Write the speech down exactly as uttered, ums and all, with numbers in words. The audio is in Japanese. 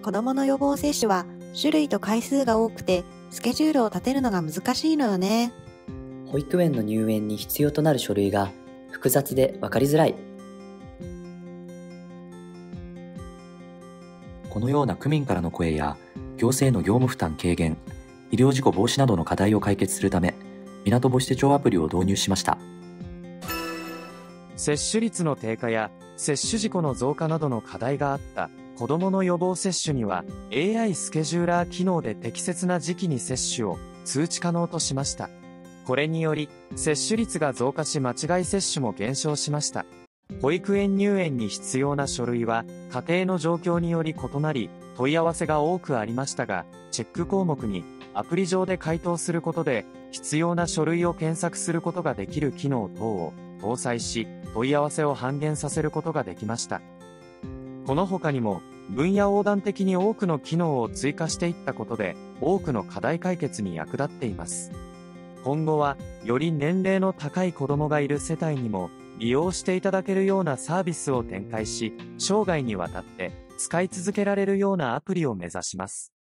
子供の予防接種は種類と回数が多くて、スケジュールを立てるのが難しいのよね。 保育園の入園に必要となる書類が複雑で分かりづらい。 このような区民からの声や行政の業務負担軽減、医療事故防止などの課題を解決するため、港母子手帳アプリを導入しました。 接種率の低下や接種事故の増加などの課題があった子どもの予防接種には エーアイ スケジューラー機能で適切な時期に接種を通知可能としました。これにより接種率が増加し、間違い接種も減少しました。保育園入園に必要な書類は家庭の状況により異なり、問い合わせが多くありましたが、チェック項目にアプリ上で回答することで必要な書類を検索することができる機能等を搭載し、問い合わせを半減させることができました。この他にも分野横断的に多くの機能を追加していったことで、多くの課題解決に役立っています。今後はより年齢の高い子どもがいる世帯にも利用していただけるようなサービスを展開し、生涯にわたって使い続けられるようなアプリを目指します。